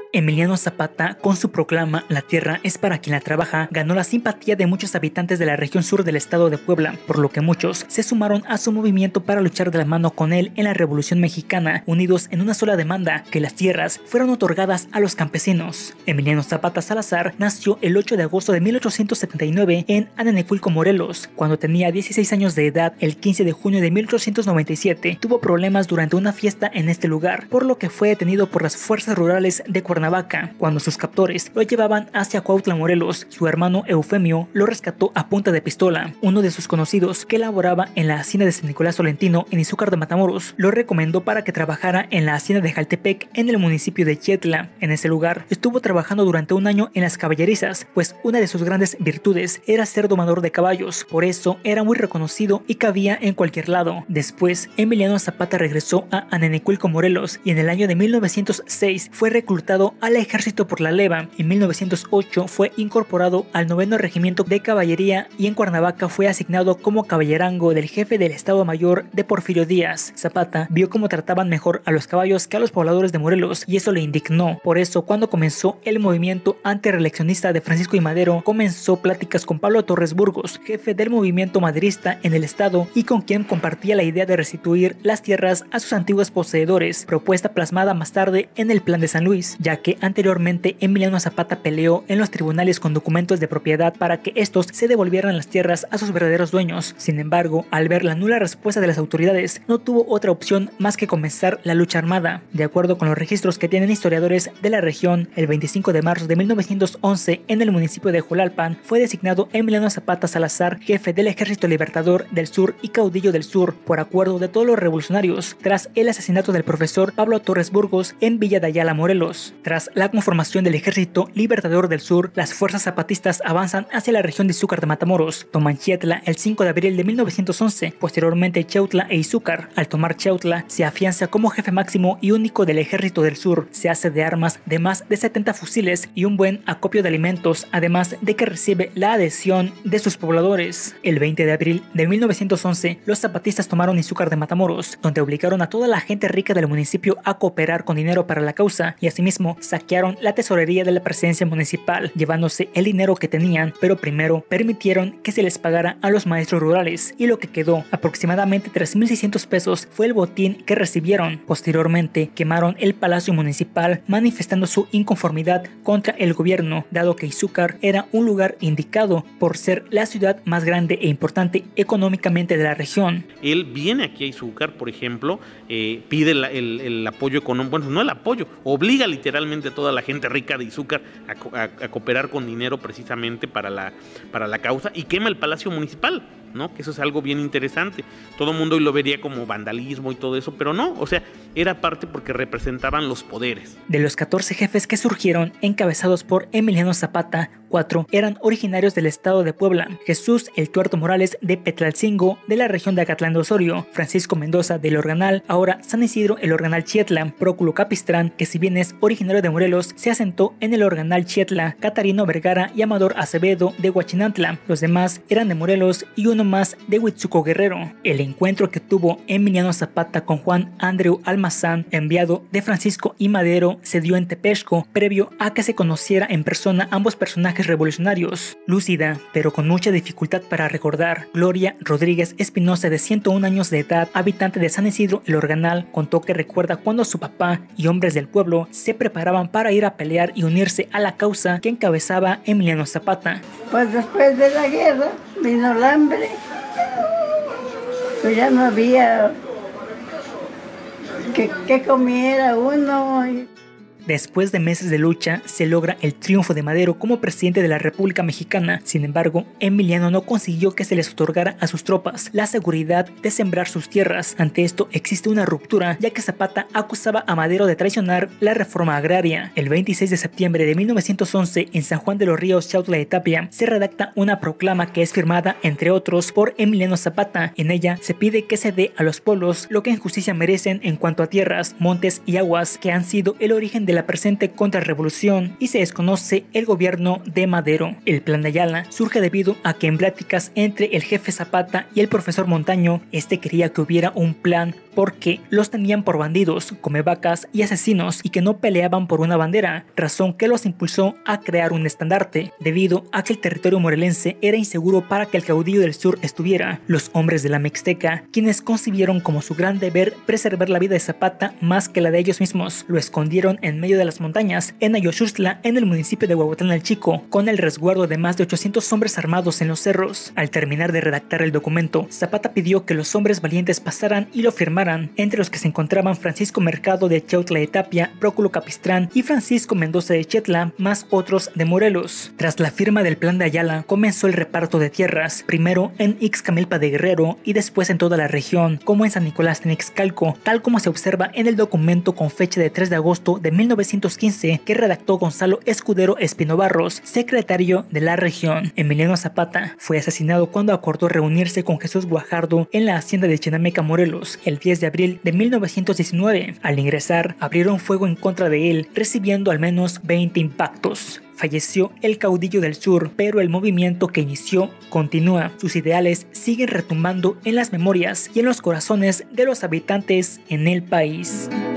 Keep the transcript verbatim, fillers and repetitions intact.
Emiliano Zapata, con su proclama "La tierra es para quien la trabaja", ganó la simpatía de muchos habitantes de la región sur del estado de Puebla, por lo que muchos se sumaron a su movimiento para luchar de la mano con él en la Revolución Mexicana, unidos en una sola demanda: que las tierras fueran otorgadas a los campesinos. Emiliano Zapata Salazar nació el ocho de agosto de mil ochocientos setenta y nueve en Anenecuilco, Morelos. Cuando tenía dieciséis años de edad, el quince de junio de mil ochocientos noventa y siete, tuvo problemas durante una fiesta en este lugar, por lo que fue detenido por las fuerzas rurales de Cuernavaca. Cuando sus captores lo llevaban hacia Cuautla, Morelos, su hermano Eufemio lo rescató a punta de pistola. Uno de sus conocidos, que laboraba en la hacienda de San Nicolás Tolentino en Izúcar de Matamoros, lo recomendó para que trabajara en la hacienda de Jaltepec en el municipio de Chietla. En ese lugar estuvo trabajando durante un año en las caballerizas, pues una de sus grandes virtudes era ser domador de caballos. Por eso era muy reconocido y cabía en cualquier lado. Después, Emiliano Zapata regresó a Anenecuilco, Morelos, y en el año de mil novecientos seis fue reclutado al ejército por la leva. En mil novecientos ocho fue incorporado al noveno regimiento de caballería y en Cuernavaca fue asignado como caballerango del jefe del Estado Mayor de Porfirio Díaz. Zapata vio cómo trataban mejor a los caballos que a los pobladores de Morelos y eso le indignó. Por eso, cuando comenzó el movimiento antireeleccionista de Francisco I. Madero, comenzó pláticas con Pablo Torres Burgos, jefe del movimiento maderista en el estado y con quien compartía la idea de restituir las tierras a sus antiguos poseedores, propuesta plasmada más tarde en el Plan de San Luis, ya que anteriormente Emiliano Zapata peleó en los tribunales con documentos de propiedad para que estos se devolvieran las tierras a sus verdaderos dueños. Sin embargo, al ver la nula respuesta de las autoridades, no tuvo otra opción más que comenzar la lucha armada. De acuerdo con los registros que tienen historiadores de la región, el veinticinco de marzo de mil novecientos once, en el municipio de Jolalpan, fue designado Emiliano Zapata Salazar jefe del Ejército Libertador del Sur y caudillo del Sur, por acuerdo de todos los revolucionarios, tras el asesinato del profesor Pablo Torres Burgos en Villa de Ayala, Morelos. Tras la conformación del Ejército Libertador del Sur, las fuerzas zapatistas avanzan hacia la región de Izúcar de Matamoros. Toman Chietla el cinco de abril de mil novecientos once, posteriormente Chiautla e Izúcar. Al tomar Chiautla, se afianza como jefe máximo y único del Ejército del Sur. Se hace de armas de más de setenta fusiles y un buen acopio de alimentos, además de que recibe la adhesión de sus pobladores. El veinte de abril de mil novecientos once, los zapatistas tomaron Izúcar de Matamoros, donde obligaron a toda la gente rica del municipio a cooperar con dinero para la causa y asimismo saquearon la tesorería de la presidencia municipal, llevándose el dinero que tenían, pero primero permitieron que se les pagara a los maestros rurales, y lo que quedó, aproximadamente tres mil seiscientos pesos, fue el botín que recibieron. Posteriormente quemaron el palacio municipal, manifestando su inconformidad contra el gobierno, dado que Izúcar era un lugar indicado por ser la ciudad más grande e importante económicamente de la región. Él viene aquí a Izúcar, por ejemplo, eh, pide el, el, el apoyo económico, bueno, no el apoyo, obliga literalmente a toda la gente rica de Izúcar a, a, a cooperar con dinero precisamente para la, para la causa, y quema el palacio municipal, ¿no? Que eso es algo bien interesante. Todo el mundo hoy lo vería como vandalismo y todo eso, pero no, o sea, era parte porque representaban los poderes. De los catorce jefes que surgieron, encabezados por Emiliano Zapata, cuatro eran originarios del estado de Puebla: Jesús El Tuerto Morales de Petlalcingo, de la región de Acatlán de Osorio; Francisco Mendoza del Organal, ahora San Isidro El Organal Chietla; Próculo Capistrán, que si bien es originario de Morelos, se asentó en el Organal Chietla; Catarino Vergara y Amador Acevedo de Huachinantla. Los demás eran de Morelos y uno más de Huitzuco, Guerrero. El encuentro que tuvo Emiliano Zapata con Juan Andreu Almazán, enviado de Francisco I. Madero, se dio en Tepexco, previo a que se conociera en persona ambos personajes revolucionarios. Lúcida, pero con mucha dificultad para recordar, Gloria Rodríguez Espinosa, de ciento un años de edad, habitante de San Isidro El Organal, contó que recuerda cuando su papá y hombres del pueblo se preparaban para ir a pelear y unirse a la causa que encabezaba Emiliano Zapata. Pues después de la guerra vino el hambre, pues ya no había que, que comiera uno. Y... Después de meses de lucha, se logra el triunfo de Madero como presidente de la República Mexicana. Sin embargo, Emiliano no consiguió que se les otorgara a sus tropas la seguridad de sembrar sus tierras. Ante esto existe una ruptura, ya que Zapata acusaba a Madero de traicionar la reforma agraria. El veintiséis de septiembre de mil novecientos once, en San Juan de los Ríos, Chautla de Tapia, se redacta una proclama que es firmada, entre otros, por Emiliano Zapata. En ella se pide que se dé a los pueblos lo que en justicia merecen en cuanto a tierras, montes y aguas, que han sido el origen de de la presente contrarrevolución y se desconoce el gobierno de Madero. El Plan de Ayala surge debido a que en pláticas entre el jefe Zapata y el profesor Montaño, este quería que hubiera un plan porque los tenían por bandidos, comevacas y asesinos y que no peleaban por una bandera, razón que los impulsó a crear un estandarte, debido a que el territorio morelense era inseguro para que el caudillo del sur estuviera. Los hombres de la Mixteca, quienes concibieron como su gran deber preservar la vida de Zapata más que la de ellos mismos, lo escondieron en medio de las montañas, en Ayoxuxtla, en el municipio de Huehuetlán el Chico, con el resguardo de más de ochocientos hombres armados en los cerros. Al terminar de redactar el documento, Zapata pidió que los hombres valientes pasaran y lo firmaran, entre los que se encontraban Francisco Mercado de Chautla de Tapia, Próculo Capistrán y Francisco Mendoza de Chetla, más otros de Morelos. Tras la firma del Plan de Ayala, comenzó el reparto de tierras, primero en Ixcamilpa de Guerrero y después en toda la región, como en San Nicolás Tenixcalco, tal como se observa en el documento con fecha de tres de agosto de mil novecientos quince que redactó Gonzalo Escudero Espino Barros, secretario de la región. Emiliano Zapata fue asesinado cuando acordó reunirse con Jesús Guajardo en la hacienda de Chinameca, Morelos, el diez de abril de mil novecientos diecinueve. Al ingresar, abrieron fuego en contra de él, recibiendo al menos veinte impactos. Falleció el caudillo del sur, pero el movimiento que inició continúa. Sus ideales siguen retumbando en las memorias y en los corazones de los habitantes en el país.